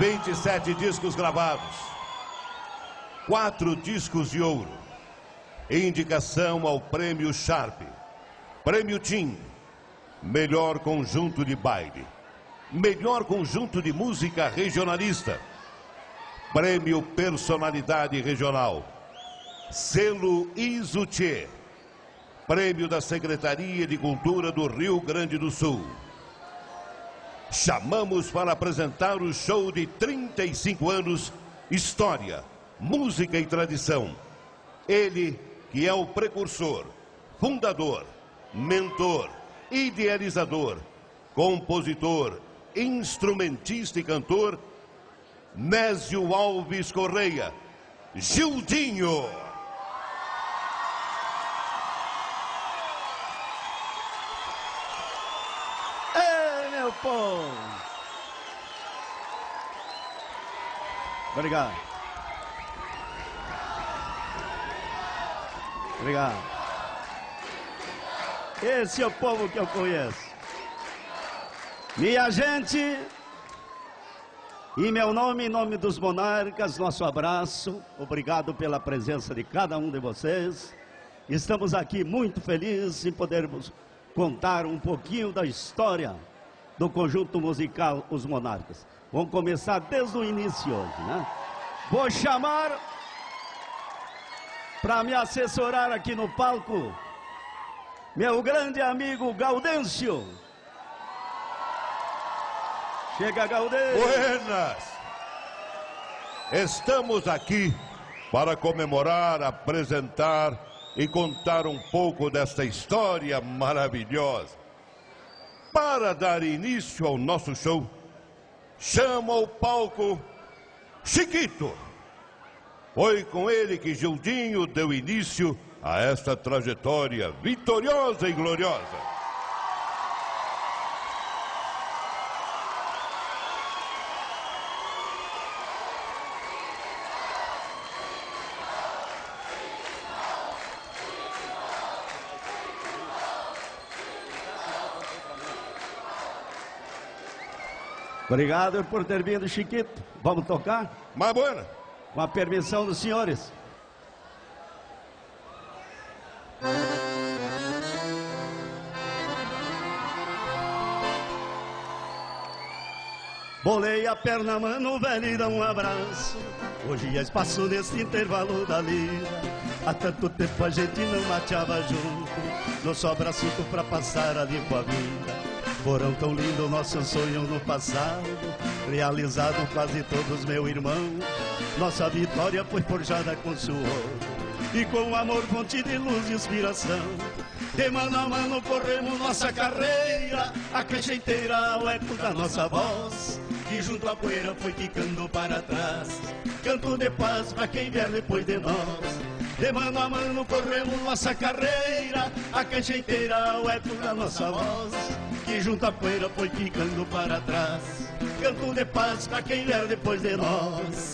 27 discos gravados, 4 discos de ouro, indicação ao Prêmio Sharp, Prêmio Tim, melhor conjunto de baile, melhor conjunto de música regionalista, Prêmio Personalidade Regional, selo Isutier, Prêmio da Secretaria de Cultura do Rio Grande do Sul. Chamamos para apresentar o show de 35 anos, história, música e tradição. Ele que é o precursor, fundador, mentor, idealizador, compositor, instrumentista e cantor, Nésio Alves Correia, Gildinho. Ei, meu povo! Obrigado. Obrigado. Esse é o povo que eu conheço. Minha gente, em meu nome, em nome dos monarcas, nosso abraço. Obrigado pela presença de cada um de vocês. Estamos aqui muito felizes em podermos contar um pouquinho da história do conjunto musical Os Monarcas. Vamos começar desde o início hoje, né? Vou chamar para me assessorar aqui no palco meu grande amigo Gaudêncio. Chega, Gaudêncio. Buenas! Estamos aqui para comemorar, apresentar e contar um pouco desta história maravilhosa. Para dar início ao nosso show, chamo ao palco Chiquito. Foi com ele que Gildinho deu início a esta trajetória vitoriosa e gloriosa. Obrigado por ter vindo, Chiquito. Vamos tocar? Mas buena. Com a permissão dos senhores. Bolei a perna, mano, velho, e dá um abraço. Hoje é espaço nesse intervalo da lira. Há tanto tempo a gente não mateava junto. Não sobra assunto pra passar a limpo a vida. Foram tão lindos nossos sonhos no passado, realizado quase todos, meu irmão. Nossa vitória foi forjada com suor e com amor, fonte de luz e inspiração. De mano a mano corremos nossa carreira, a cancha inteira o eco da nossa voz, que junto à poeira foi ficando para trás. Canto de paz pra quem vier depois de nós. De mano a mano corremos nossa carreira, a cancha inteira o eco da nossa voz, que junto à poeira foi ficando para trás. Canto de paz pra quem vier depois de nós.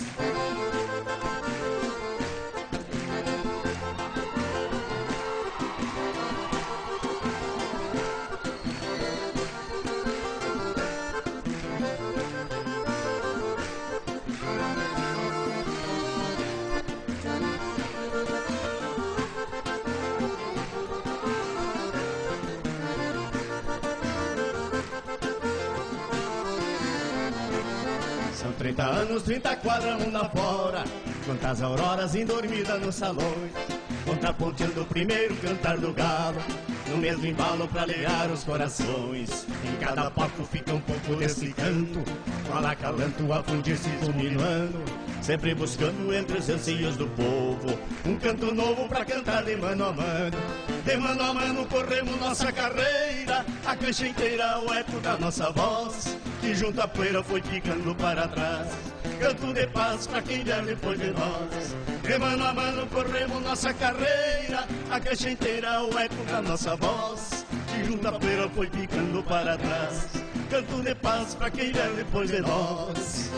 São 30 anos, 30 quadras, mundo afora, quantas auroras endormidas nos salões, contraponteando o primeiro cantar do galo, no mesmo embalo pra alegrar os corações. Em cada palco fica um pouco desse canto, com a acalanto a fundir-se iluminando, sempre buscando entre os anseios do povo um canto novo pra cantar de mano a mano. De mano a mano corremos nossa carreira, a cancha inteira o eco da nossa voz, que junto à poeira foi ficando para trás. Canto de paz pra quem vier depois de nós. De mano a mano corremos nossa carreira, a cancha inteira o eco da nossa voz, que junto à poeira foi ficando para trás. Canto de paz pra quem vier depois de nós.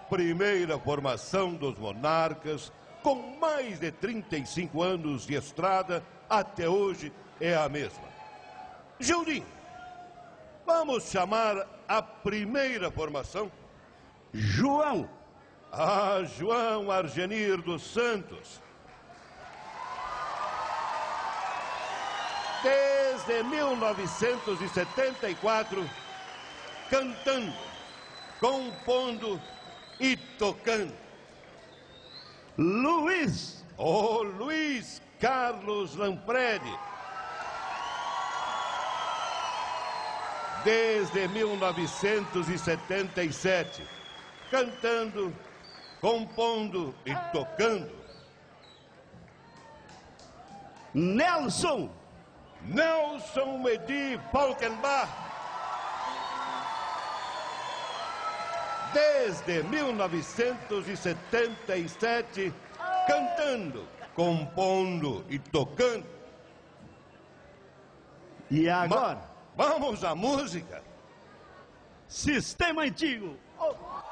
primeira formação dos Monarcas, com mais de 35 anos de estrada, até hoje é a mesma. Gildinho, vamos chamar a primeira formação? João. João Argenir dos Santos. Desde 1974, cantando, compondo e tocando. Luiz. Luiz Carlos Lampredi. Desde 1977, cantando, compondo e tocando. Nelson. Nelson Medi Falkenbach. Desde 1977, cantando, compondo e tocando. E agora? Vamos à música. Sistema Antigo. Oh.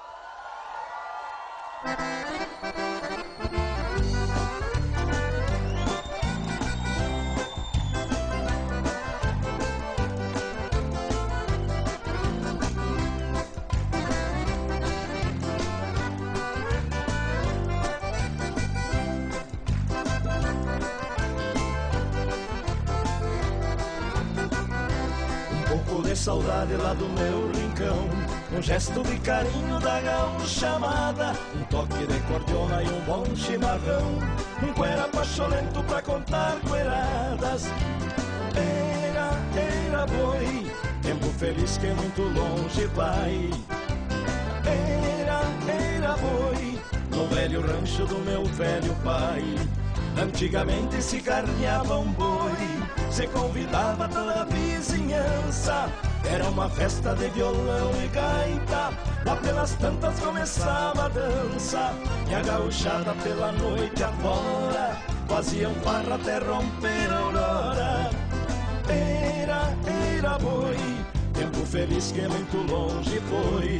Saudade lá do meu rincão, um gesto de carinho da gaúcha amada, um toque de cordiona e um bom chimarrão, um cuera pacholento pra contar cueradas. Era boi, tempo feliz que muito longe vai. Era boi, no velho rancho do meu velho pai. Antigamente se carneava um boi, se convidava toda a vizinhança. Era uma festa de violão e gaita, lá pelas tantas começava a dança. E a gauchada pela noite afora, faziam farra até romper a aurora. Era boi, tempo feliz que muito longe foi.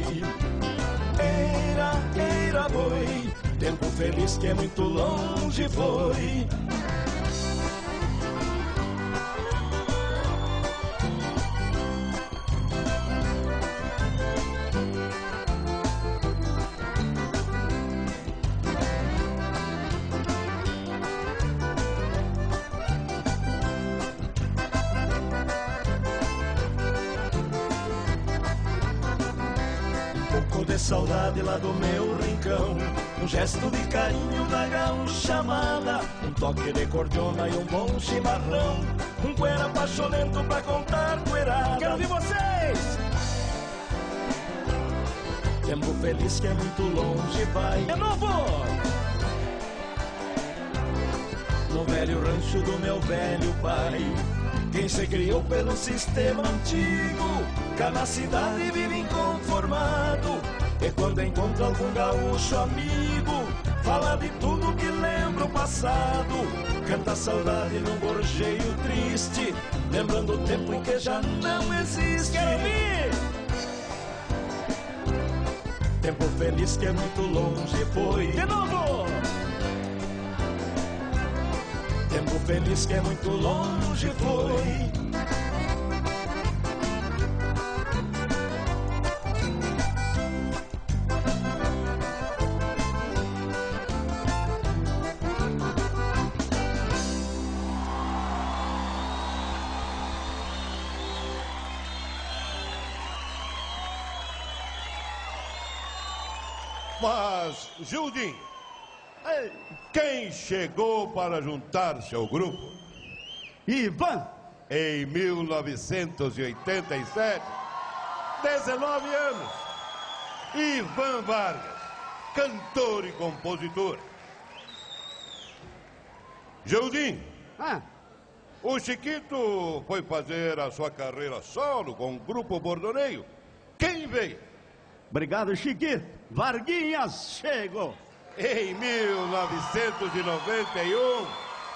Era boi, tempo feliz que muito longe foi. Saudade lá do meu rincão, um gesto de carinho da gaúcha amada, um toque de cordiona e um bom chimarrão, um cuera pacholento pra contar cuerada. Quero ouvir vocês! Tempo feliz que é muito longe vai. De novo! No velho rancho do meu velho pai, quem se criou pelo sistema antigo, cá na cidade vive inconformado. E quando encontra algum gaúcho amigo, fala de tudo que lembra o passado, canta a saudade num gorjeio triste, lembrando o tempo em que já não existe. Quero ouvir! Tempo feliz que é muito longe foi. De novo! Tempo feliz que é muito longe foi. Mas, Gildinho, quem chegou para juntar-se ao grupo? Ivan. Em 1987, 19 anos, Ivan Vargas, cantor e compositor. Gildinho, o Chiquito foi fazer a sua carreira solo com o grupo Bordoneio. Quem veio? Obrigado, Chiquito. Varguinhas chegou. Em 1991,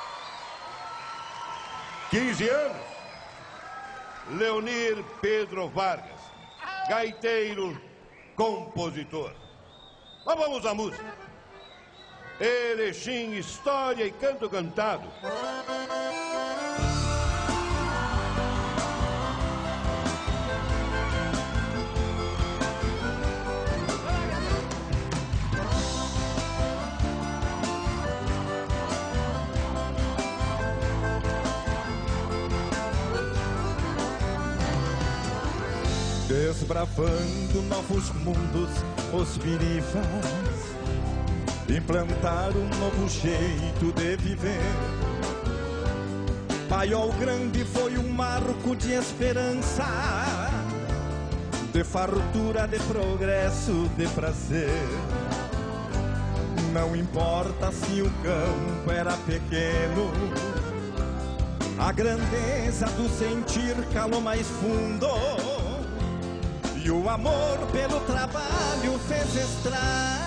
15 anos, Leonir Pedro Vargas, gaiteiro, compositor. Mas vamos à música. Erechim, história e canto cantado. Desbravando novos mundos, os birivas implantar um novo jeito de viver. Paiol Grande foi um marco de esperança, de fartura, de progresso, de prazer. Não importa se o campo era pequeno, a grandeza do sentir calou mais fundo. E o amor pelo trabalho fez estradas.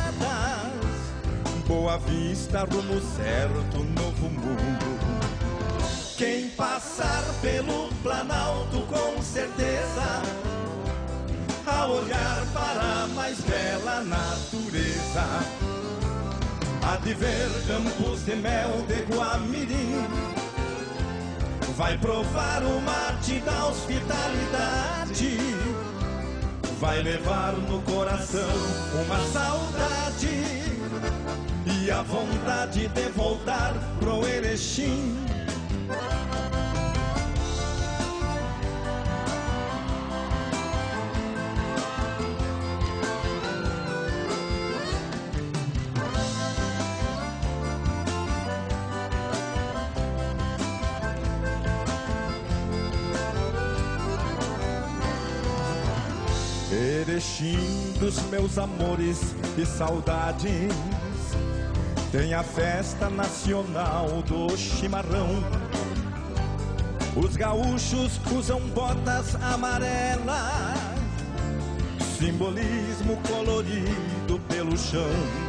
Boa Vista, rumo certo, novo mundo. Quem passar pelo Planalto com certeza, a olhar para a mais bela natureza, há de ver campos de mel de Guamirim. Vai provar o mate da hospitalidade, vai levar no coração uma saudade e a vontade de voltar pro Erechim. Erechim dos meus amores e saudades, tem a festa nacional do chimarrão. Os gaúchos usam botas amarelas, simbolismo colorido pelo chão.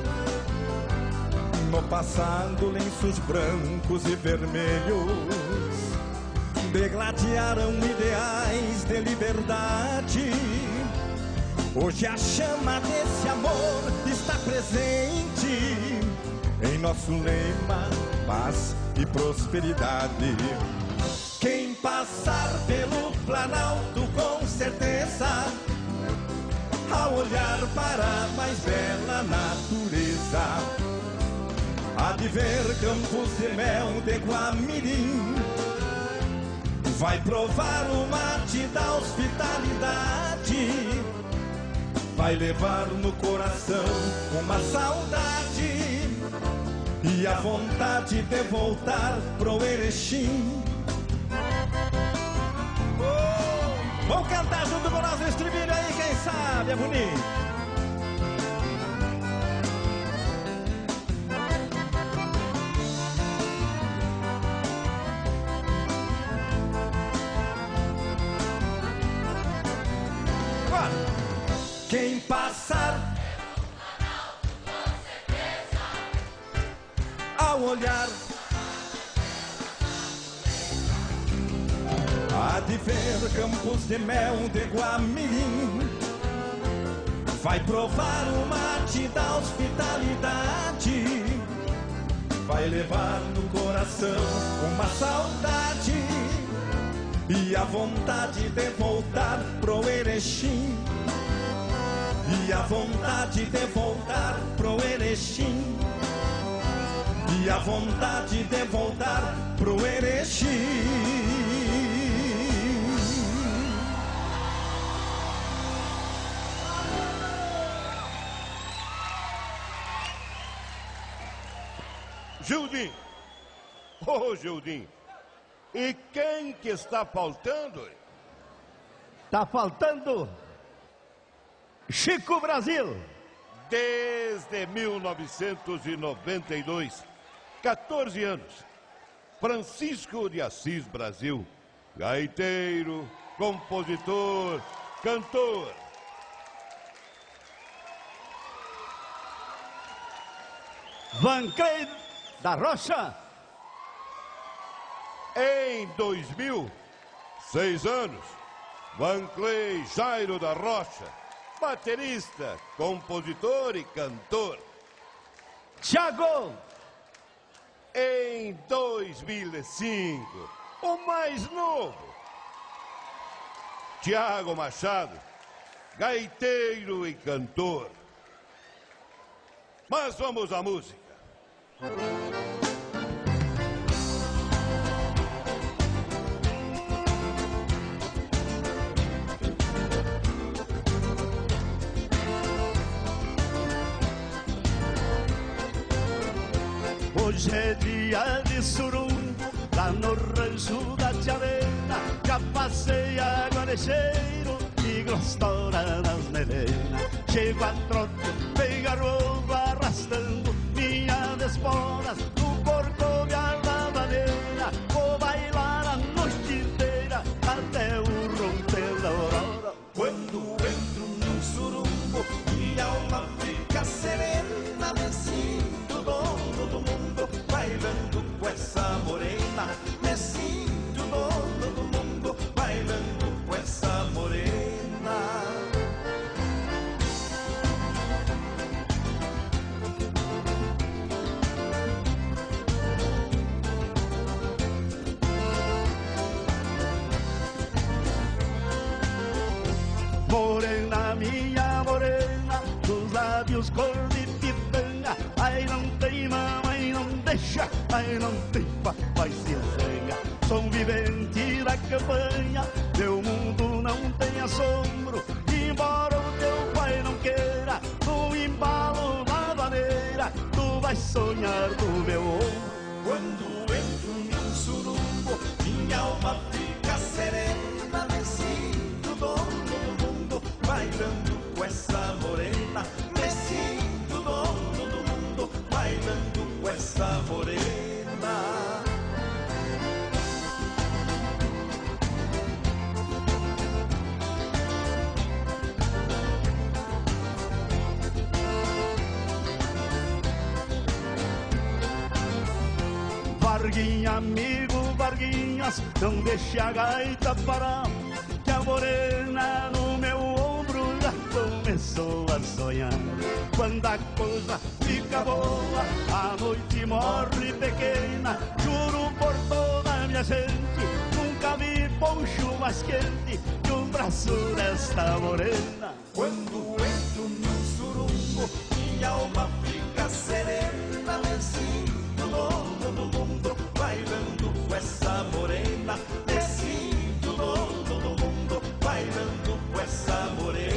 No passado, lenços brancos e vermelhos degladiaram ideais de liberdade. Hoje a chama desse amor está presente em nosso lema, paz e prosperidade. Quem passar pelo Planalto com certeza, ao olhar para a mais bela natureza, há de ver campos de mel de Guamirim. Vai provar o mate da hospitalidade, vai levar no coração uma saudade e a vontade de voltar pro Erechim. Oh, vamos cantar junto com nós o estribilho aí, quem sabe é bonito. Quem passar com certeza, ao olhar, há de ver campos de mel de Guamirim. Vai provar o mate da hospitalidade, vai levar no coração uma saudade e a vontade de voltar pro Erechim. E a vontade de voltar pro Erechim. E a vontade de voltar pro Erechim. Gildim! Ô, Gildim! E quem que está faltando? Tá faltando Chico Brasil. Desde 1992, 14 anos, Francisco de Assis Brasil, gaiteiro, compositor, cantor. Vancleir da Rocha. Em 2000, 6 anos, Vancleir Jairo da Rocha, baterista, compositor e cantor. Thiago! Em 2005, o mais novo, Thiago Machado, gaiteiro e cantor. Mas vamos à música. Hoje é dia de surumbo, lá no rancho da Tia Helena. Já passei água de cheiro e gostosa das melenas. Chego a trote, bem garrobo, arrastando minhas esporas no corcoviar da maneira. Vou bailar a noite inteira até o romper da aurora. Quando entro num surumbo, minha alma fica serena. Me sinto dono do mundo, bailando com essa morena. Me sinto dono do mundo, bailando com essa morena. Morena, minha morena, dos lábios cor de pitanga. Ai, não tem mamãe, não deixa, ai, não tem papai, se zanga. Sou um vivente da campanha, meu mundo não tem assombro. Embora o teu pai não queira, no embalo da maneira, tu vais sonhar do meu ombro. Quando entro num surumbo, minha alma fica serena. Me sinto dono do mundo, bailando com essa morena. Me sinto dono do mundo, bailando com essa morena. Varguinha, amigo Varguinhas, não deixe a gaita parar, que a morena no meu ombro já começou a sonhar. Quando a coisa fica boa, a noite morre pequena. Juro por toda a minha gente, nunca vi poncho mais quente que o braço desta morena. Quando entro num surumbo, minha alma fica serena. Me sinto dono do mundo, bailando com essa morena. Me sinto dono do mundo, bailando com essa morena.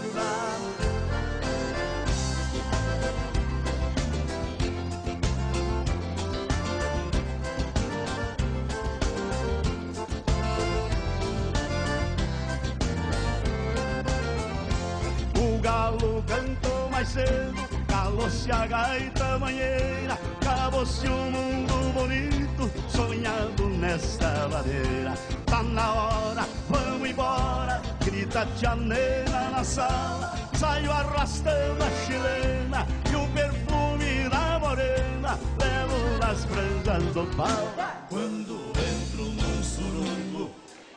O galo cantou mais cedo, calou-se a gaita manheira, acabou-se um mundo bonito, sonhado nesta ladeira. Tá na hora, vamos embora, grita a tia Nena na sala. Saio arrastando a chilena e o perfume da morena, levo nas franjas do pau. Quando entro num surumbo,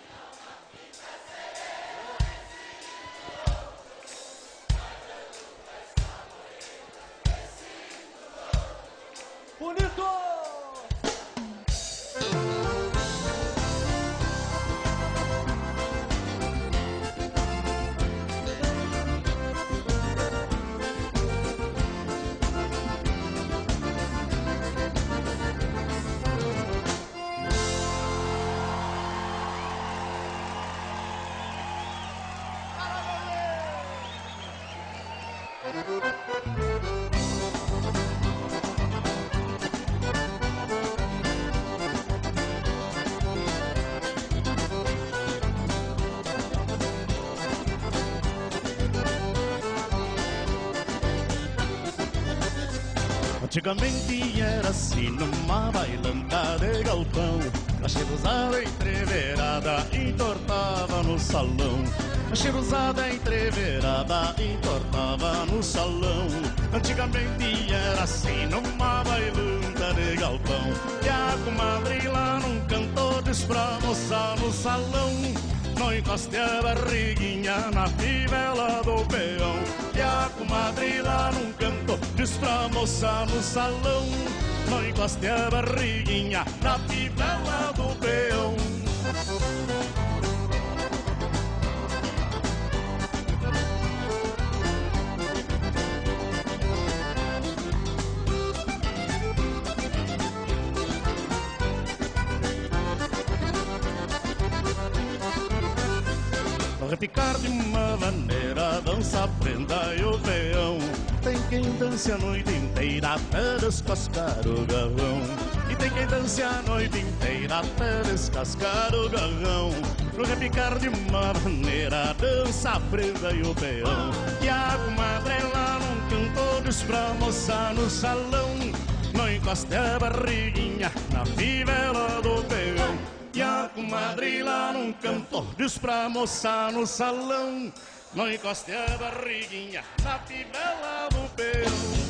bonito! Antigamente era assim numa bailanta de galpão, a cheirosada entreverada entortava no salão. A cheirosada entreverada entortava no salão. Antigamente era assim numa bailanta de galpão, e a comadre lá num canto diz pra moça no salão: não encoste a barriguinha na fivela do peão. E a comadre lá num canto diz pra moça no salão: não encoste a barriguinha na fivela do peão. Repicar de uma maneira, dança, prenda e o peão. Tem quem dance a noite inteira até descascar o garrão. E tem quem dance a noite inteira até descascar o garrão. No repicar de uma maneira, dança, prenda e o peão. E a comadre lá num canto diz pra moça no salão: não encoste a barriguinha na fivela do peão. E a comadre lá num canto diz pra moça no salão: não encoste a barriguinha na fivela do peão.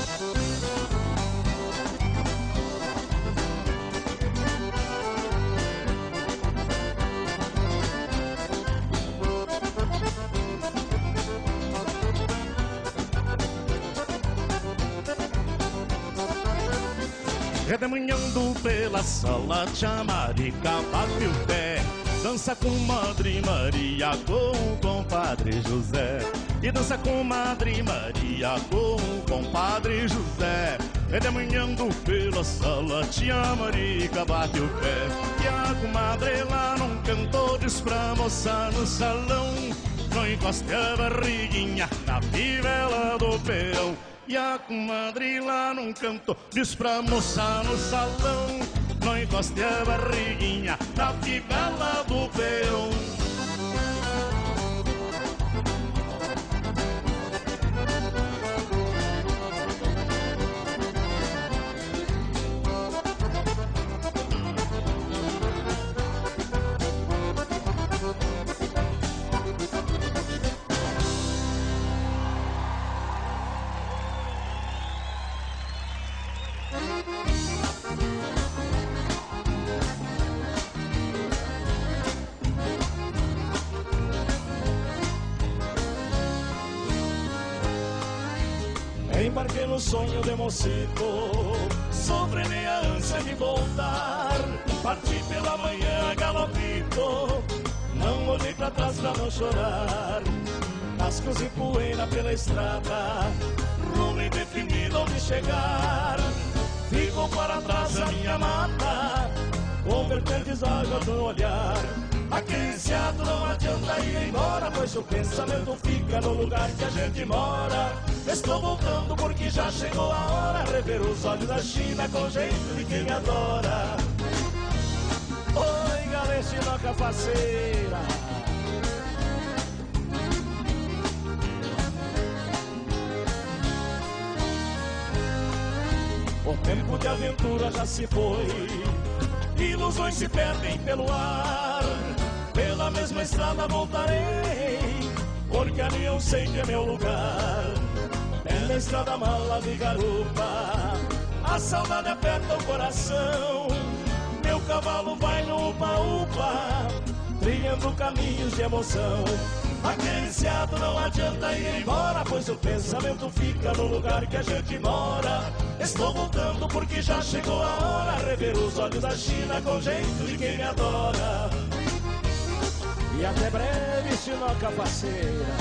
Redemanhando pela sala, tia Marica bate o pé, dança com Madre Maria com o compadre José. E dança com Madre Maria com o compadre José. Redemanhando pela sala, tia Marica bate o pé. E a comadre lá num canto diz pra moça no salão: não encoste a barriguinha na fivela do peão. E a comadre lá num canto diz pra moça no salão: não encoste a barriguinha na fivela do peão. Embarquei no sonho de mocito, sofrei a ânsia de voltar. Parti pela manhã galopito, não olhei pra trás pra não chorar. Cascos e poeira pela estrada, rumo indefinido onde chegar. Ficou para trás a minha mata, com vertentes águas no olhar. Acariciado não adianta ir embora, pois o pensamento fica no lugar que a gente mora. Estou voltando porque já chegou a hora, rever os olhos da China com jeito de quem adora. Oi, galestina faceira, o tempo de aventura já se foi, ilusões se perdem pelo ar. Pela mesma estrada voltarei, porque ali eu sei que é meu lugar. É na estrada mala de garupa, a saudade aperta o coração. Meu cavalo vai no upa-upa, trilhando caminhos de emoção. Acariciado não adianta ir embora, pois o pensamento fica no lugar que a gente mora. Estou voltando porque já chegou a hora, rever os olhos da China com jeito de quem me adora. E até breve, sinoca parceira.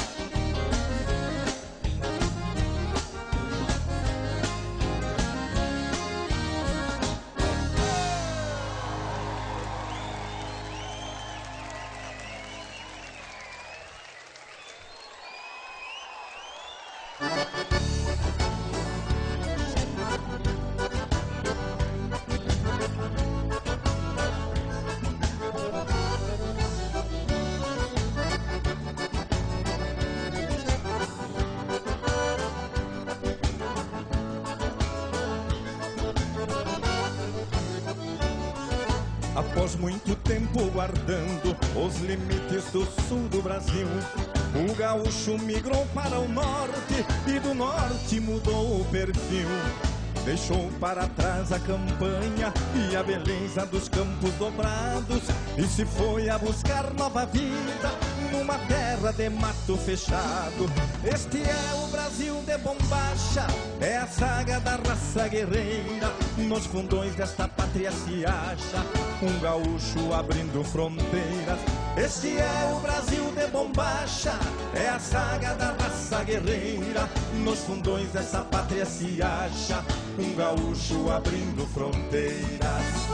Após muito tempo guardando os limites do sul do Brasil, o gaúcho migrou para o norte e do norte mudou o perfil. deixou para trás a campanha e a beleza dos campos dobrados, e se foi a buscar nova vida numa terra de mato fechado. Este é o Brasil de bombacha, é a saga da raça guerreira. Nos fundões desta pátria se acha um gaúcho abrindo fronteiras. Este é o Brasil de bombacha, é a saga da raça guerreira. Nos fundões dessa pátria se acha um gaúcho abrindo fronteiras.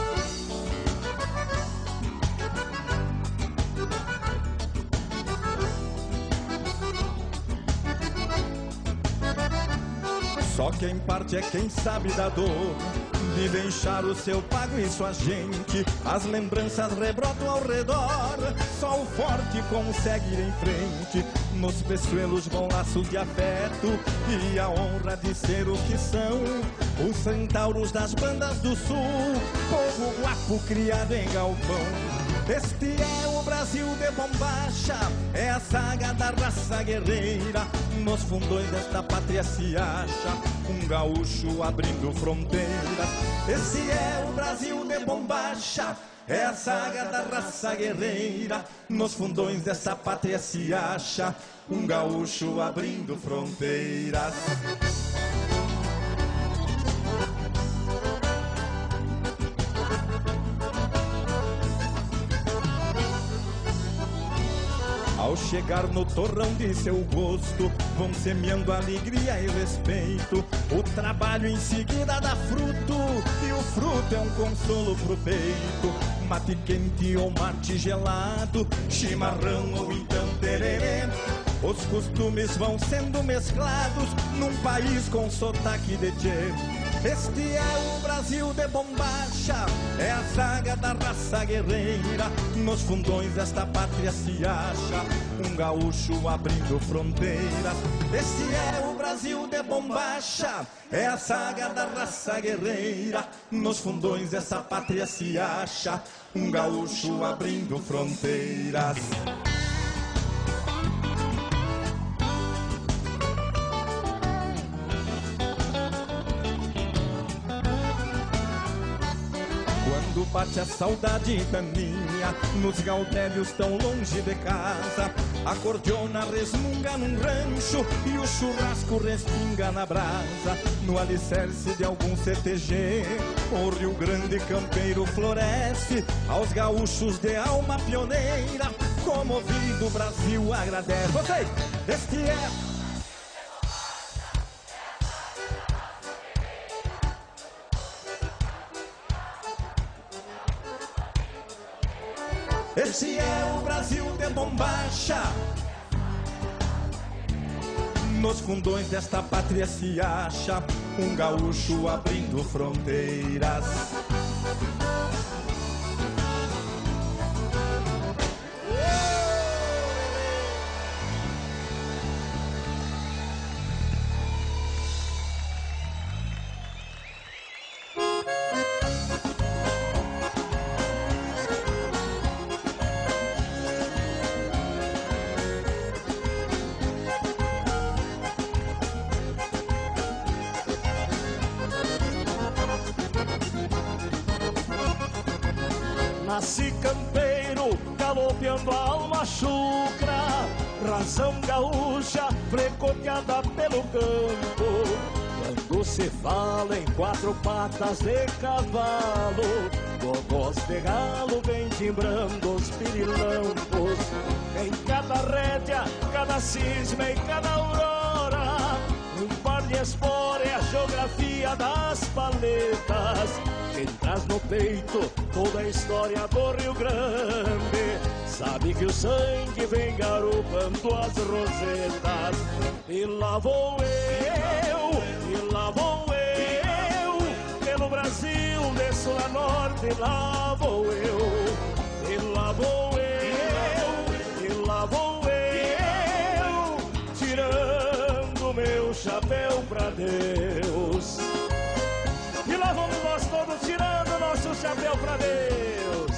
Só quem parte é quem sabe da dor de deixar o seu pago e sua gente. As lembranças rebrotam ao redor, só o forte consegue ir em frente. Nos peçoelos vão laços de afeto e a honra de ser o que são os centauros das bandas do sul, povo guapo criado em galpão. Este é o Brasil de bombacha, é a saga da raça guerreira. Nos fundões desta pátria se acha um gaúcho abrindo fronteiras. Esse é o Brasil de bombacha, é a saga da raça guerreira. Nos fundões dessa pátria se acha um gaúcho abrindo fronteiras. Ao chegar no torrão de seu gosto, vão semeando alegria e respeito. O trabalho em seguida dá fruto, e o fruto é um consolo pro peito. Mate quente ou mate gelado, chimarrão ou então tererê. Os costumes vão sendo mesclados num país com sotaque de tchê. Este é o Brasil de bombacha, é a saga da raça guerreira. Nos fundões desta pátria se acha um gaúcho abrindo fronteiras. Este é o Brasil de bombacha, é a saga da raça guerreira. Nos fundões dessa pátria se acha um gaúcho abrindo fronteiras. Quando bate a saudade daninha, nos gaudérios tão longe de casa, a cordiona resmunga num rancho e o churrasco respinga na brasa. No alicerce de algum CTG, o Rio Grande campeiro floresce aos gaúchos de alma pioneira. Comovido o Brasil agradece. Vocês, este é... Esse é o Brasil de bombacha. Nos fundões desta pátria se acha um gaúcho abrindo fronteiras. Nasci campeiro, galopeando a alma chucra, razão gaúcha, frecoteada pelo campo. Quando se fala em quatro patas de cavalo, gogós de galo vem timbrando os pirilampos. Em cada rédea, cada cisma e cada aurora, um par de espora é a geografia das paletas. Quem traz no peito toda a história do Rio Grande sabe que o sangue vem garupando as rosetas. E lá vou eu, e lá vou eu, pelo Brasil de sul a norte. E lá vou eu, e lá vou eu, e lá vou eu, tirando meu chapéu pra Deus. E lá vamos nós todos tirando nosso chapéu pra Deus.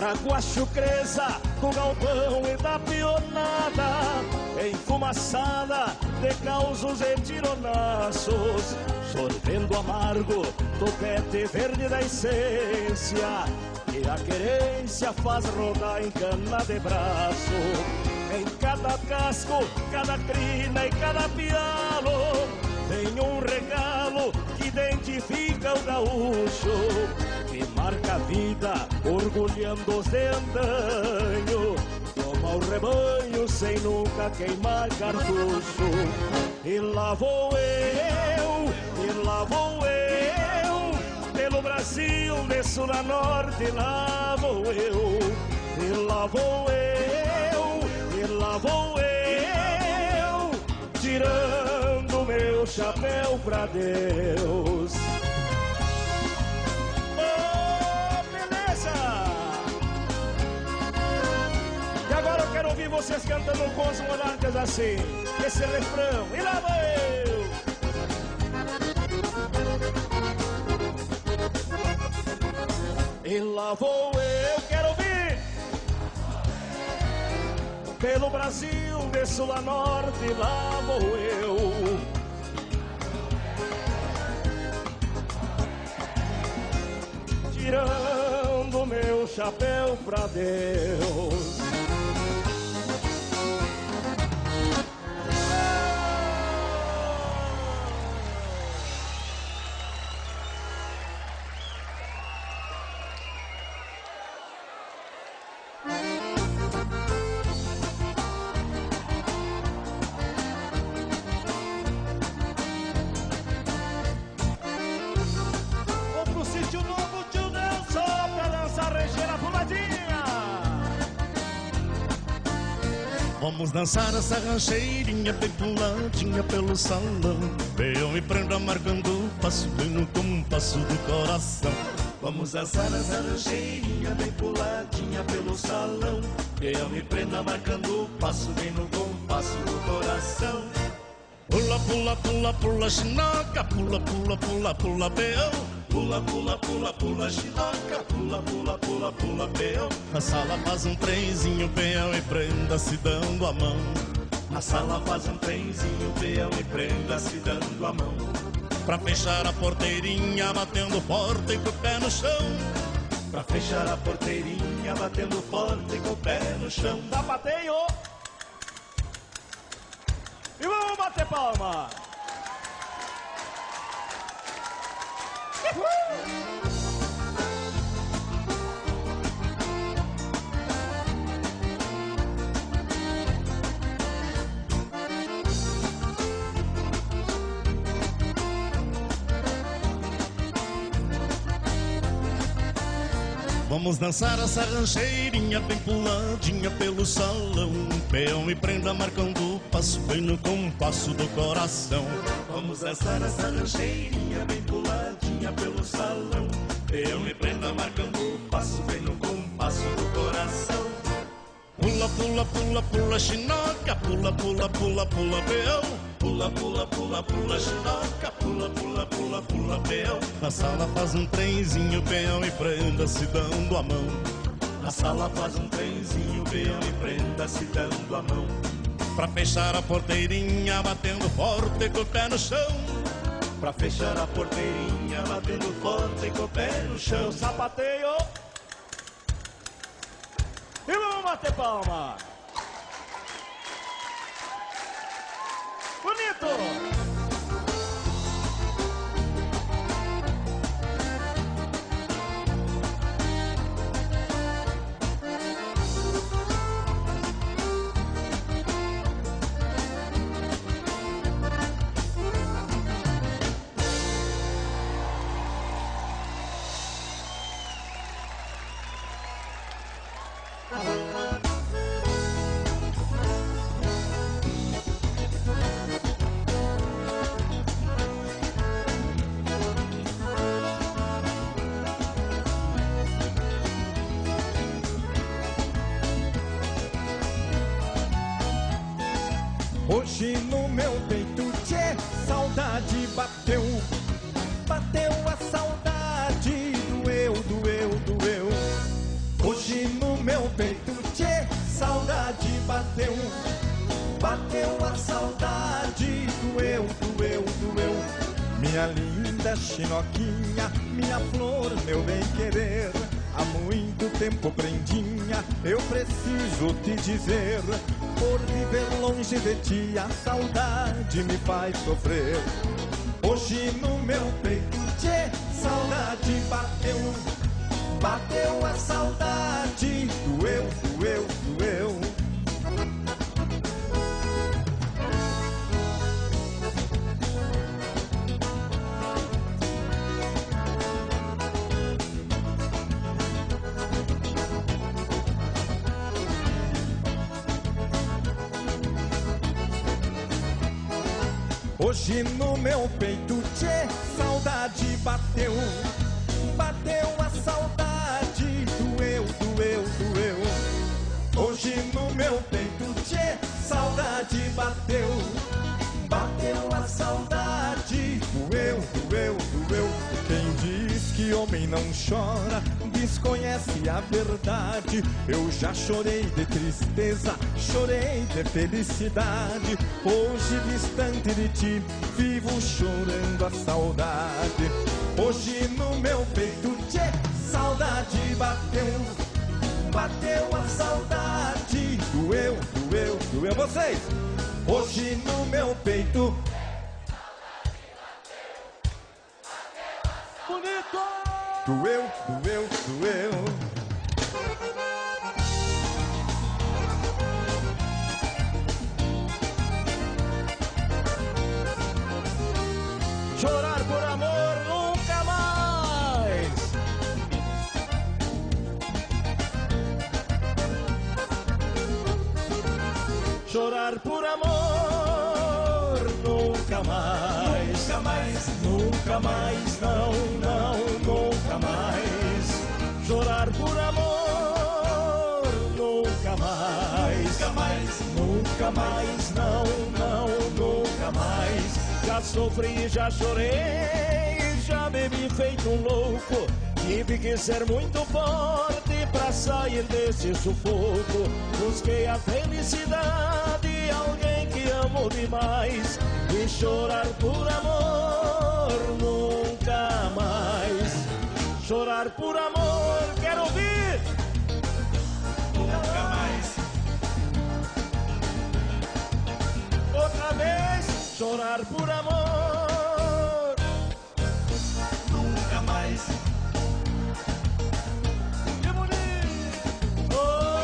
da guachucresa, do galpão e da pionada, enfumaçada de causos e tironaços, sorvendo amargo do pete verde da essência, que a querência faz rodar em cana de braço. Em cada casco, cada crina e cada pialo tem um regalo que identifica o gaúcho, que marca a vida, orgulhando os de antanho. Toma o rebanho sem nunca queimar cartucho. E lá vou eu, pelo Brasil, de sul a norte, lá vou eu. E lá vou eu, tirando meu chapéu pra Deus. Oh, beleza! E agora eu quero ouvir vocês cantando com os monarcas assim, esse refrão. E lá vou eu! E lá vou eu, quero ouvir! Pelo Brasil, de sul a norte, lá vou eu. Tirando meu chapéu pra Deus. Vamos dançar essa rancheirinha bem puladinha pelo salão. Peão e prenda marcando o passo bem no compasso do coração. Vamos dançar essa rancheirinha bem puladinha pelo salão. Peão e prenda marcando o passo bem no compasso do coração. Pula, pula, pula, pula, chinoca, pula, pula, pula, pula, peão. Pula, pula, pula, pula, chinoca, pula, pula, pula, pula, peão. Na sala faz um trenzinho, peão e prenda se dando a mão. Na sala faz um trenzinho, peão e prenda se dando a mão. Pra fechar a porteirinha, batendo forte com o pé no chão. Pra fechar a porteirinha, batendo forte com o pé no chão. Sapateio! E vamos bater palma! Vamos dançar essa rancheirinha bem puladinha pelo salão. Peão e prenda marcando o passo bem no compasso do coração. Vamos dançar essa rancheirinha bem puladinha pelo salão. Peão e prenda marcando o passo bem no compasso do coração. Pula, pula, pula, pula, chinoca, pula, pula, pula, pula, peão. Pula, pula, pula, pula, chinoca, pula, pula, pula, pula, peão. Na sala faz um trenzinho, peão e prenda se dando a mão. Na sala faz um trenzinho, peão e prenda se dando a mão. Pra fechar a porteirinha, batendo forte com o pé no chão. Pra fechar a porteirinha, batendo forte com o pé no chão. Sapateio! E vamos bater palma! Bonito! Hoje no meu peito, tchê, saudade bateu. Bateu a saudade, doeu, doeu, doeu. Hoje no Minha linda chinoquinha, minha flor, meu bem-querer, há muito tempo prendinha, eu preciso te dizer, por viver longe de ti a saudade me faz sofrer. Hoje no meu peito, tchê, saudade bateu, bateu a saudade, doeu, doeu, doeu. Hoje no meu peito, tchê, saudade bateu, bateu a saudade, doeu, doeu, doeu. Hoje no meu peito, tchê, saudade bateu, bateu a saudade, doeu, doeu, doeu. Quem diz que homem não chora, desconhece a verdade. Eu já chorei de tristeza, chorei de felicidade. Hoje distante de ti, vivo chorando a saudade. Hoje no meu peito, tchê, saudade bateu, bateu a saudade, doeu, doeu, doeu. Vocês! Hoje no meu peito, bonito! Doeu, doeu, doeu. Chorar por amor nunca mais. Chorar por amor nunca mais. Nunca mais, nunca mais, não, não, nunca mais. Chorar por amor nunca mais. Nunca mais, nunca mais, não, não, nunca mais. Já sofri, já chorei, já bebi feito um louco. Tive que ser muito forte pra sair desse sufoco. Busquei a felicidade, alguém que amo demais. E chorar por amor nunca mais. Chorar por amor, quero ouvir. Nunca mais. Outra vez, chorar por amor nunca mais. Que bonito! Oh!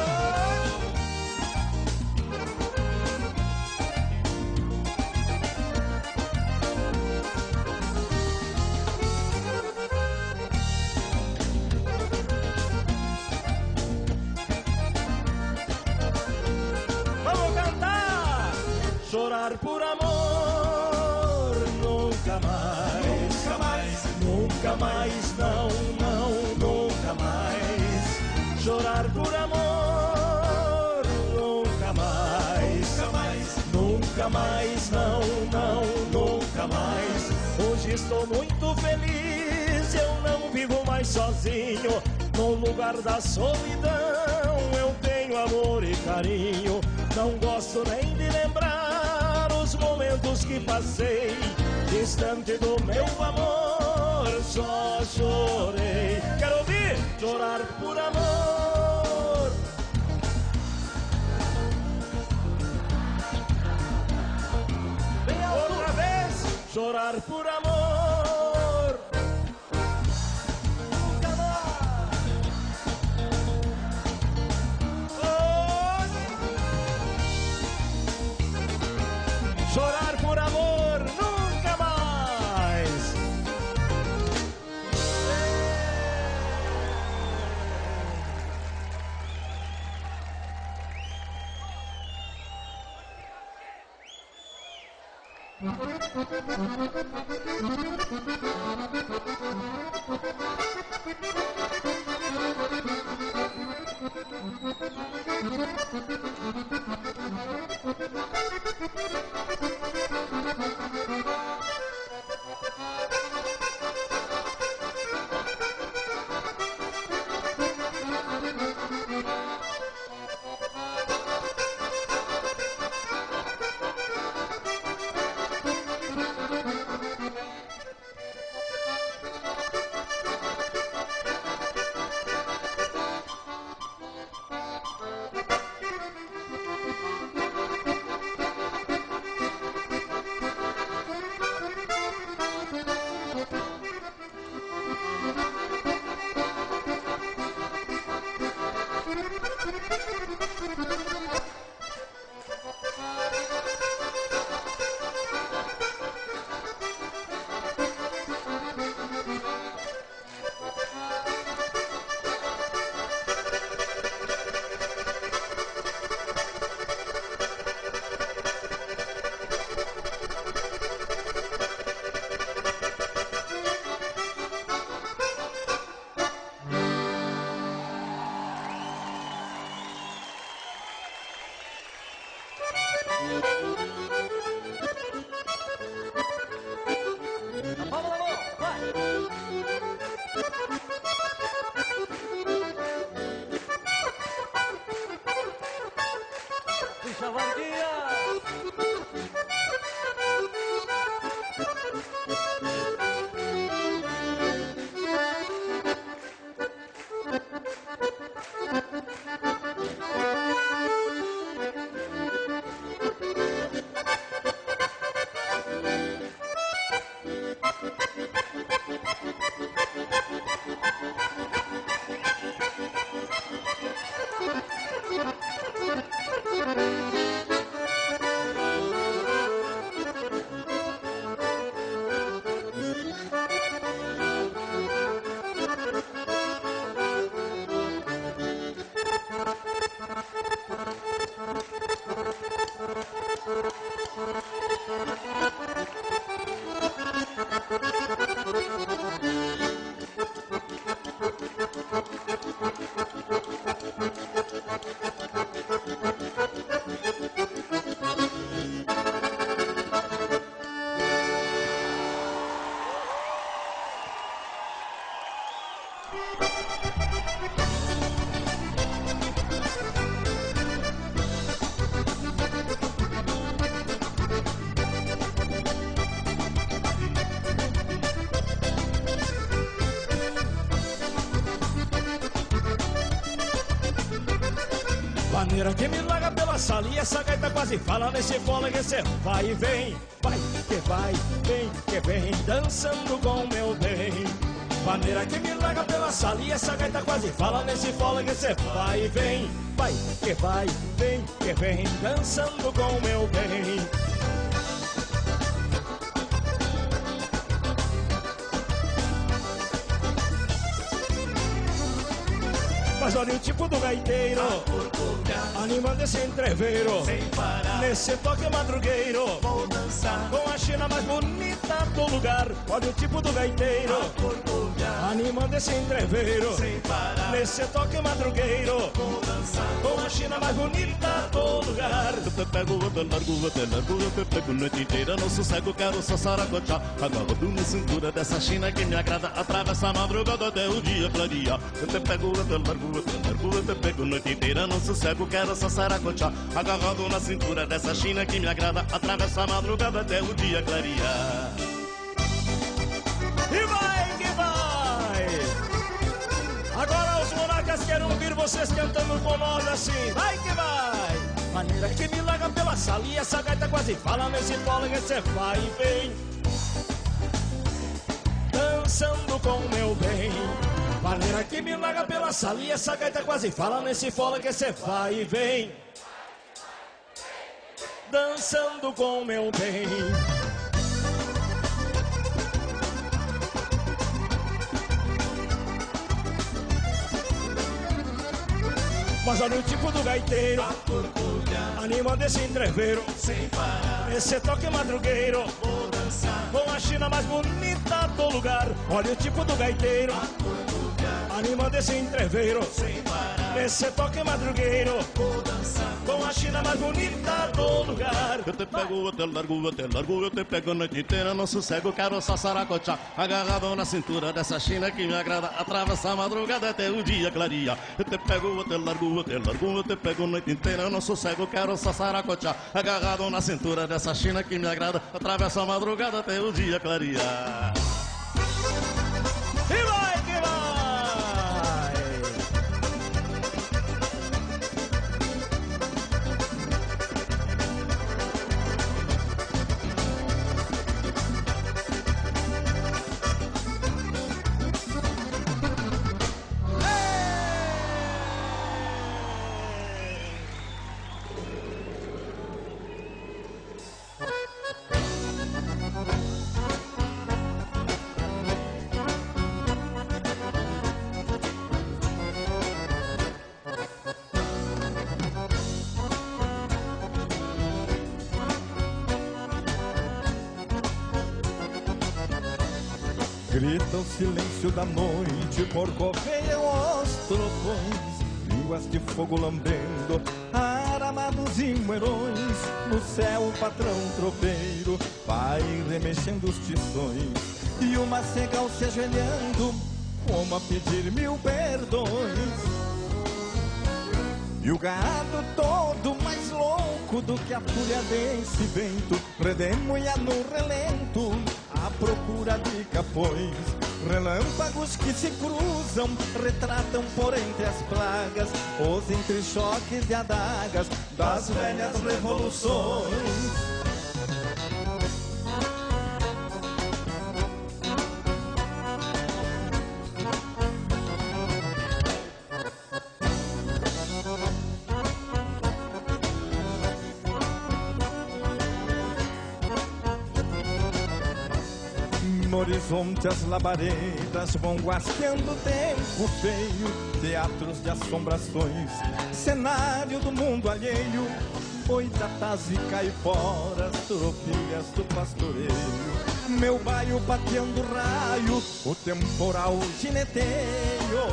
Vamos cantar! Chorar por amor nunca mais. Nunca mais. Nunca mais, não, não, nunca mais. Chorar por amor nunca mais. Nunca mais. Nunca mais, não, não, nunca mais. Hoje estou muito feliz, eu não vivo mais sozinho. No lugar da solidão eu tenho amor e carinho. Não gosto nem de lembrar os momentos que passei distante do meu amor, só chorei. Quero ouvir chorar por amor. Vem outra vez, chorar por amor. Nunca mais. Chorar por amor nunca mais. Puxa, Vandinha! Maneira que me larga pela sala e essa gaita quase fala nesse fôlego. Cê vai e vem, vai, vem, que vem, dançando com meu bem. Maneira que me larga pela sala e essa gaita quase fala nesse fôlego. Cê vai e vem, vem, que vem, dançando com meu bem. Mas olha o tipo do gaiteiro, animando esse entreveiro, nesse toque madrugueiro, vou dançar com a China mais bonita do lugar. Olha o tipo do gaiteiro, animando esse entreveiro, nesse toque madrugueiro, vou dançar com a China mais bonita do lugar. Eu te pego, eu te largo, eu te pego noite inteira, no sossego quero só saracotear. Agarrado na cintura dessa China que me agrada, atravessa a madrugada até o dia clarear. Eu te pego, eu te largo, eu te pego noite inteira, no sossego quero só saracotear. Agarrado na cintura dessa China que me agrada, atravessa a madrugada até o dia clarear. E vai que vai! Agora os monarcas querem ouvir vocês cantando com nós assim. Vai que vai! Maneira que me larga pela sala e essa gaita quase fala nesse fôlego. Cê vai e vem, dançando com meu bem. Maneira que me larga pela sala e essa gaita quase fala nesse fôlego. Cê vai e vem, dançando com meu bem. Mas olha o tipo do gaiteiro, animando esse entreveiro, sem parar, esse toque madrugueiro, vou dançar com a China mais bonita do lugar. Olha o tipo do gaiteiro, animando esse entreveiro, sem parar, esse toque madrugueiro, vou dançar com a China mais bonita do lugar. Eu te pego, eu te largo, eu te pego a noite inteira, no sossego quero só saracotear. Agarrado na cintura dessa China que me agrada, atravessa a madrugada até o dia clarear. Eu te pego, eu te largo, eu te pego a noite inteira, no sossego quero só saracotear. Agarrado na cintura dessa China que me agrada, atravessa a madrugada até o dia clarear. E vai que vai! Grita o silêncio da noite, corcoveiam os trovões, línguas de fogo lambendo, amados e moerões, no céu o patrão tropeiro vai remexendo os tições, e uma segal se ajoelhando como a pedir 1000 perdões. E o gado todo mais louco do que a fúria desse vento redemoia no relento à procura de capões. Relâmpagos que se cruzam retratam por entre as plagas os entrechoques de adagas das velhas revoluções. No horizonte as labaredas vão guasqueando o tempo feio, teatros de assombrações, cenário do mundo alheio, boitatas e caiporas, tropilhas do pastoreio. Meu baio pateando raio, o temporal gineteio.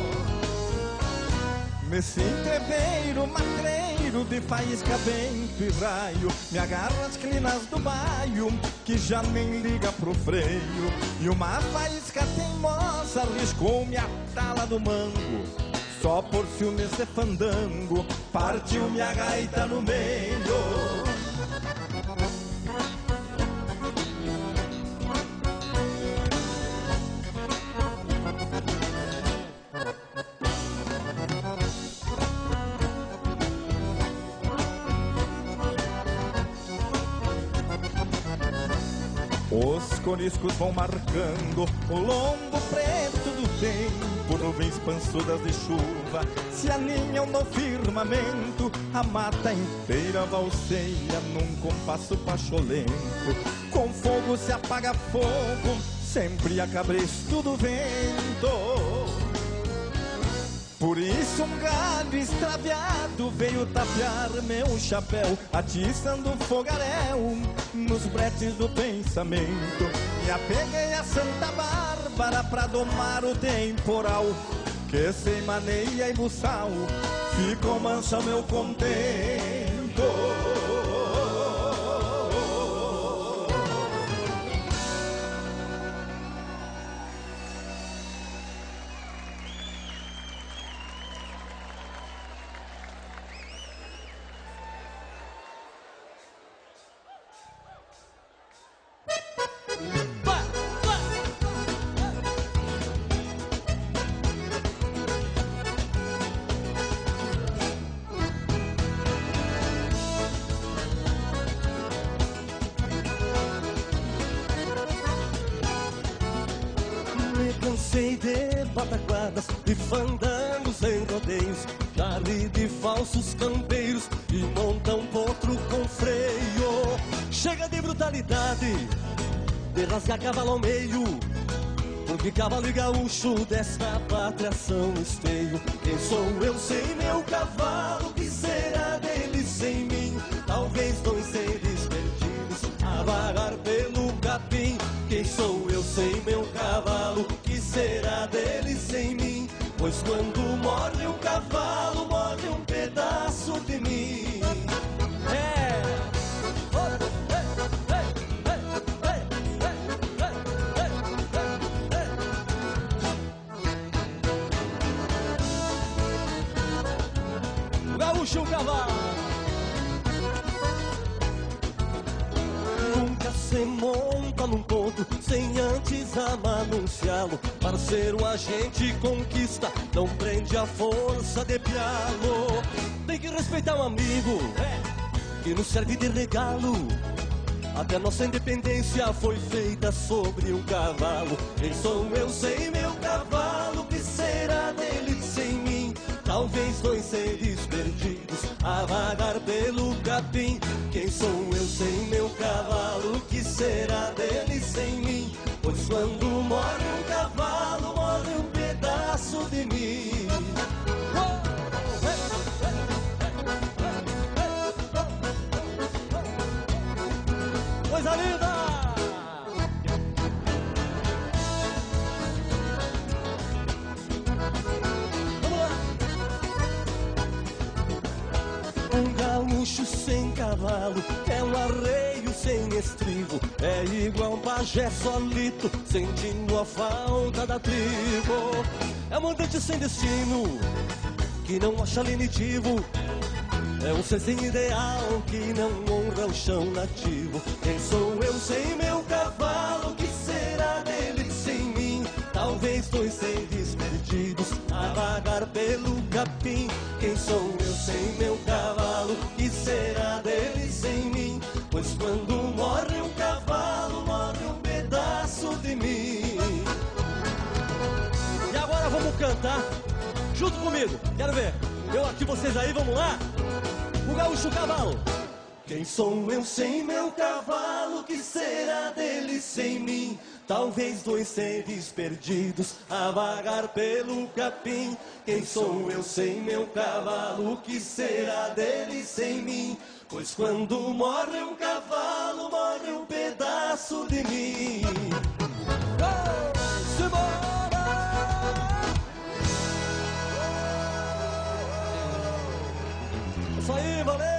Nesse entreveiro macreiro de faísca, vento e raio, me agarro às crinas do baio, que já nem liga pro freio. E uma faísca teimosa riscou-me a tala do mango, só por ciúmes de fandango, partiu minha gaita no meio. Os coriscos vão marcando o lombo preto do tempo, nuvens pançudas de chuva se aninham no firmamento, a mata inteira valseia num compasso pacholento, com fogo se apaga fogo, sempre a cabresto do vento. Por isso um galho extraviado veio tapear meu chapéu, atiçando fogaréu nos bretes do pensamento. Me apeguei a Santa Bárbara pra domar o temporal, que sem maneia e buçal ficou mansa meu contento. Cansei de pataquadas, de fandangos em rodeios, carne de falsos campeiros e monta um potro com freio. Chega de brutalidade, de rasgar cavalo ao meio, porque cavalo e gaúcho desta pátria são esteio. Quem sou eu sem meu cavalo? Que será dele sem mim? Talvez 2 seres perdidos a vagar pelo capim. Quem sou eu sem meu cavalo? Que será dele sem mim? Pois quando morre o cavalo, morre um pedaço de mim. O gaúcho, o cavalo nunca se monta num ponto sem antes amanunciá-lo. Parceiro, a gente conquista, não prende a força de piá-lo. Tem que respeitar um amigo que nos serve de regalo. Até nossa independência foi feita sobre um cavalo. Quem sou eu sem meu cavalo? Que será dele sem mim? Talvez 2 seres perdidos a vagar pelo capim. Quem sou eu sem meu cavalo? Que será dele sem mim? Pois quando morre um cavalo, morre um pedaço de mim. Coisa linda! cavalo é um arreio sem estribo, é igual um pajé solito, sentindo a falta da tribo. É um andante sem destino, que não acha lenitivo, é um ser sem ideal, que não honra o chão nativo. Quem sou eu sem meu cavalo, que será dele sem mim? Talvez 2 seres perdidos a vagar pelo capim. Quem sou eu sem meu cavalo, que será dele sem mim? Pois quando morre um cavalo, morre um pedaço de mim. E agora vamos cantar junto comigo, quero ver. Eu aqui, vocês aí, vamos lá? O gaúcho cavalo. Quem sou eu sem meu cavalo, que será dele sem mim? Talvez 2 seres perdidos a vagar pelo capim. Quem sou eu sem meu cavalo, que será dele sem mim? Pois quando morre um cavalo, morre um pedaço de mim. Vamos embora! Isso aí, valeu!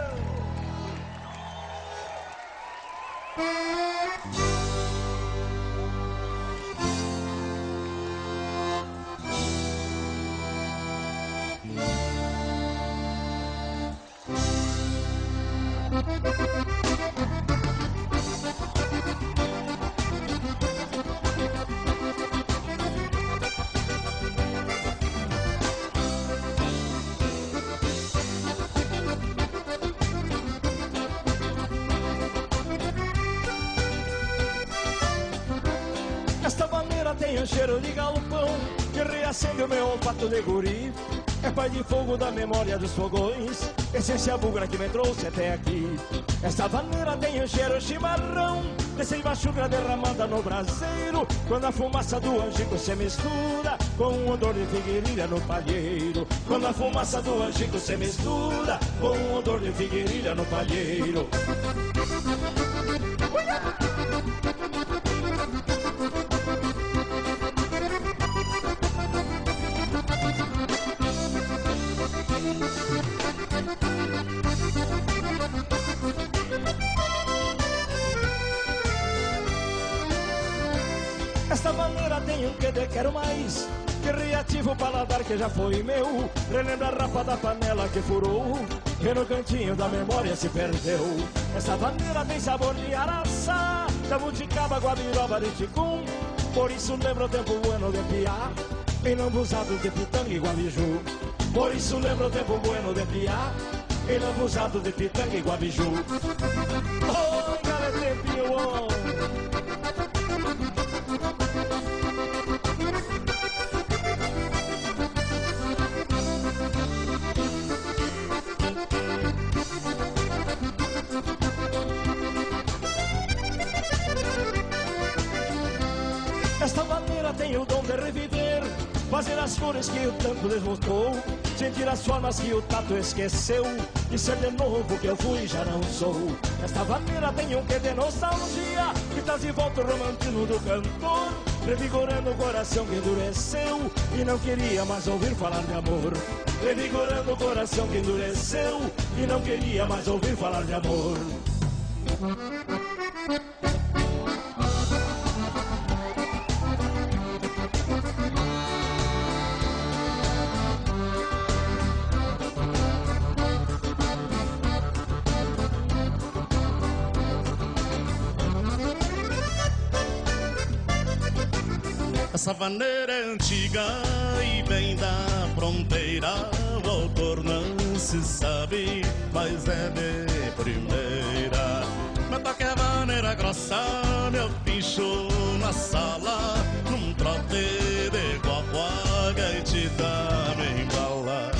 Esta maneira tem um cheiro de galpão que reacende o meu olfato de guri. É pai de fogo da memória dos fogões, essência bugra que me trouxe até aqui. Esta vaneira tem um cheiro chimarrão, de seivachuga derramada no braseiro, quando a fumaça do angico se mistura com o odor de figueirilha no palheiro. Quando a fumaça do angico se mistura com o odor de figueirilha no palheiro. Esta maneira tem um que de quero mais, que reativa o paladar que já foi meu. Relembra a rapa da panela que furou, que no cantinho da memória se perdeu. Esta maneira tem sabor de araçá, jabuticaba, guabiroba de ticum. Por isso lembra o tempo bueno de piá, e lambuzado de pitanga e guabiju. Por isso lembra o tempo bueno de piá, e lambuzado de pitanga e guabiju. Oh, cara, tempinho bom! Esta maneira tem o dom de reviver, fazer as cores que o tanto desmontou, sentir as formas que o tato esqueceu, e ser de novo que eu fui e já não sou. Esta maneira tem um quê de nostalgia, que traz de volta o romantismo do cantor, revigorando o coração que endureceu e não queria mais ouvir falar de amor. Revigorando o coração que endureceu e não queria mais ouvir falar de amor. Essa vaneira é antiga e vem da fronteira, o autor não se sabe, mas é de primeira. Meu toque é vaneira grossa, meu pincho na sala, num trote de guaguá, gaitita me embala.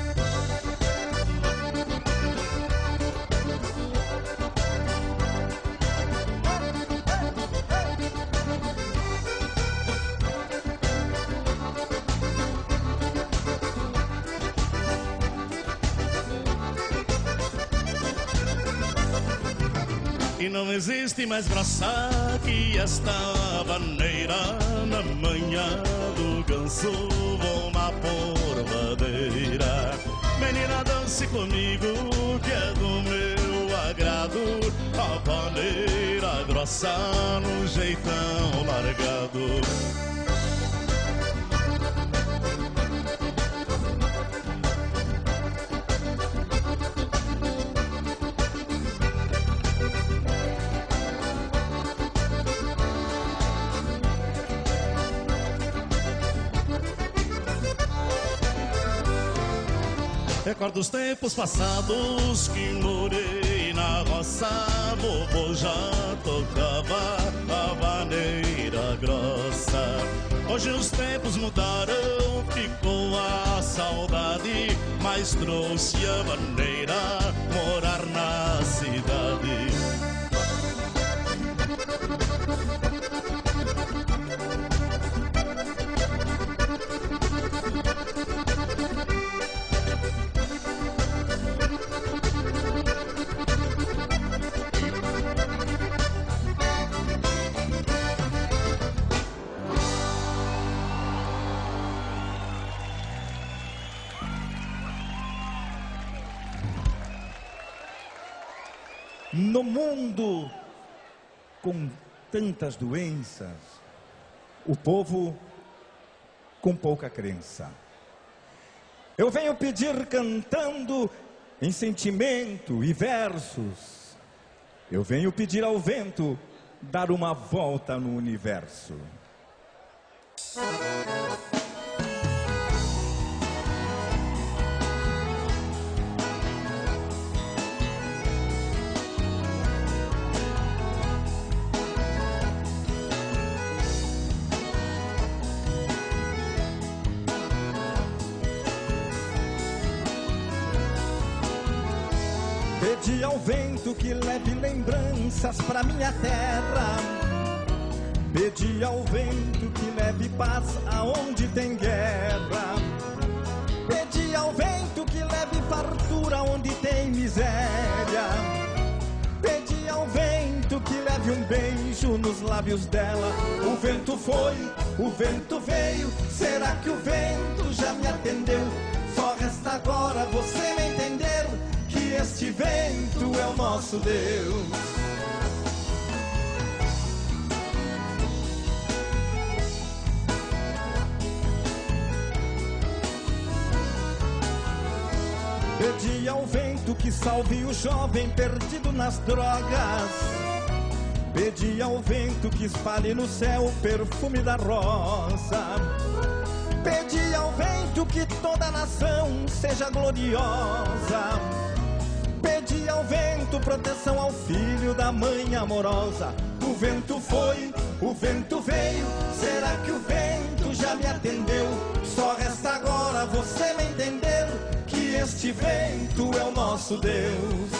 E não existe mais grossa que esta vaneira. Na manhã do ganso vou uma porvadeira. Menina, dance comigo que é do meu passar num jeitão largado. Recordo os tempos passados que morei na roça, vovô já tocava a vaneira grossa. Hoje os tempos mudaram, ficou a saudade, mas trouxe a maneira morar na cidade. No mundo com tantas doenças, o povo com pouca crença. Eu venho pedir cantando em sentimento e versos. Eu venho pedir ao vento dar uma volta no universo. Pedi ao vento que leve lembranças pra minha terra. Pedi ao vento que leve paz aonde tem guerra. Pedi ao vento que leve fartura onde tem miséria. Pedi ao vento que leve um beijo nos lábios dela. O vento foi, o vento veio. Será que o vento já me atendeu? Só resta agora você me entender que este vento é o nosso Deus. Pedi ao vento que salve o jovem perdido nas drogas. Pedi ao vento que espalhe no céu o perfume da rosa. Pedi ao vento que toda nação seja gloriosa. Pedi ao vento proteção ao filho da mãe amorosa. O vento foi, o vento veio. Será que o vento já me atendeu? Só resta agora você me entender que este vento é o nosso Deus.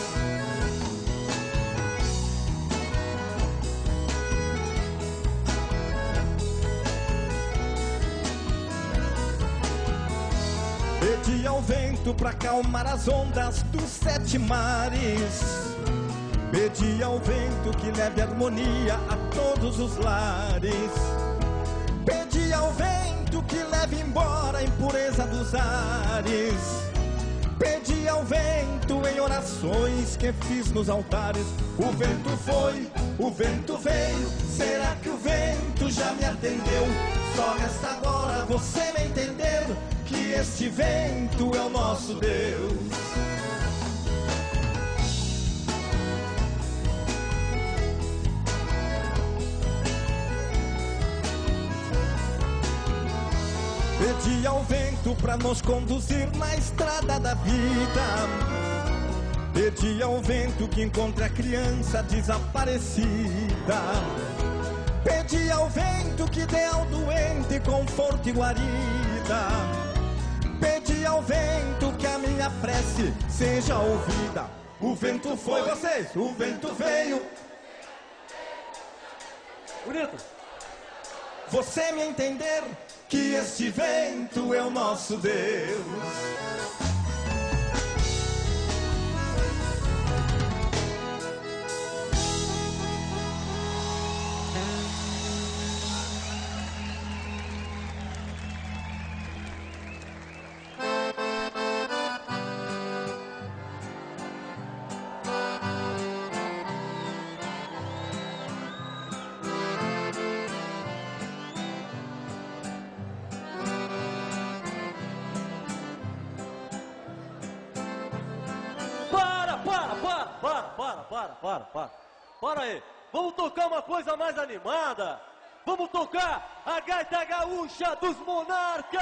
Pedi ao vento pra acalmar as ondas dos 7 mares. Pedi ao vento que leve harmonia a todos os lares. Pedi ao vento que leve embora a impureza dos ares. Pedi ao vento em orações que fiz nos altares. O vento foi, o vento veio. Será que o vento já me atendeu? Só resta agora você me entender que este vento é o nosso Deus. Pedi ao vento pra nos conduzir na estrada da vida. Pedi ao vento que encontre a criança desaparecida. Pedi ao vento que dê ao doente conforto e guarida. Pedi ao vento que a minha prece seja ouvida. O vento foi, vocês, o vento veio. Bonito. Você me entender que este vento é o nosso Deus. Para aí. Vamos tocar uma coisa mais animada. Vamos tocar a gaita gaúcha dos Monarcas.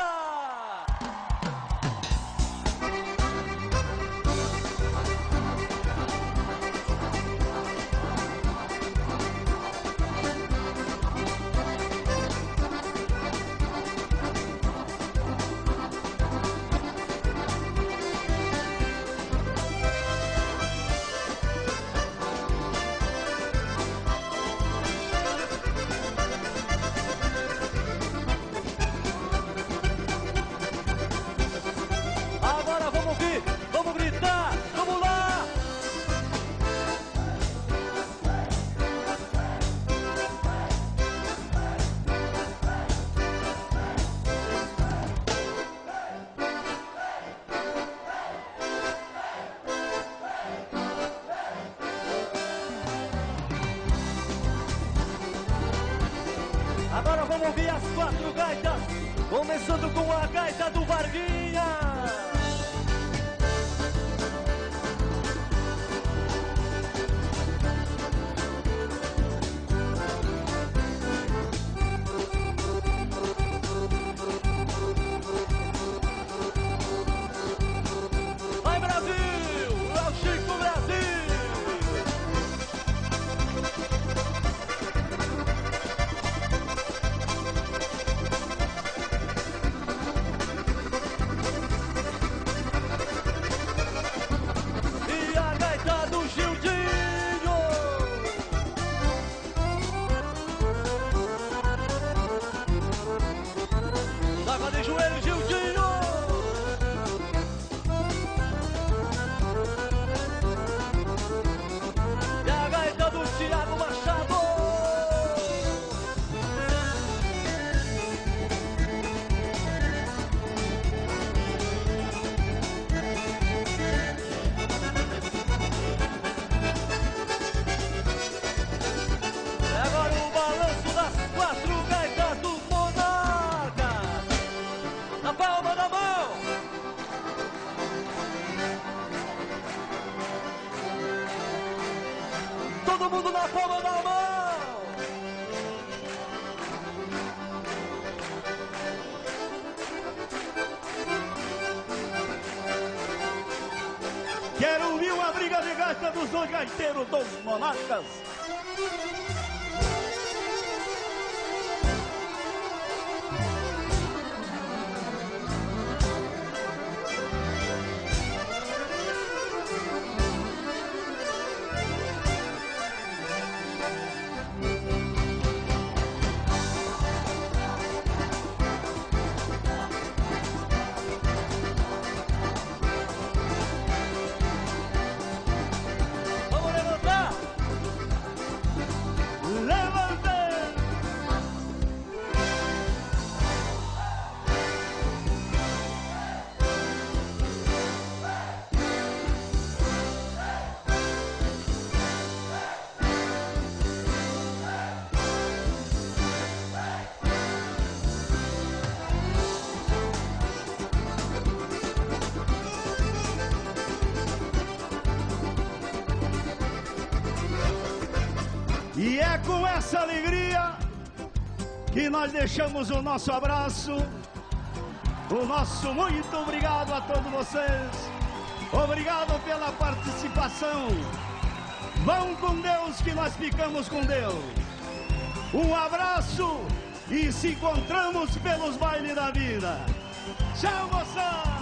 Agora vamos ouvir as 4 gaitas, começando com a gaita do Varguinha. Vai Brasil, é o Chico Brasil. De joelho, Gildinho! E a gaita do Thiago Machado! E agora o balanço das 4 gaitas dos Monarcas! Na palma da mão! Todo mundo na palma da mão! Quero ouvir uma briga de gaita dos 2 gaiteiros dos Monarcas. Vamos levantar! E é com essa alegria que nós deixamos o nosso abraço, o nosso muito obrigado a todos vocês. Obrigado pela participação. Vão com Deus que nós ficamos com Deus. Um abraço e se encontramos pelos bailes da vida. Tchau, moçada!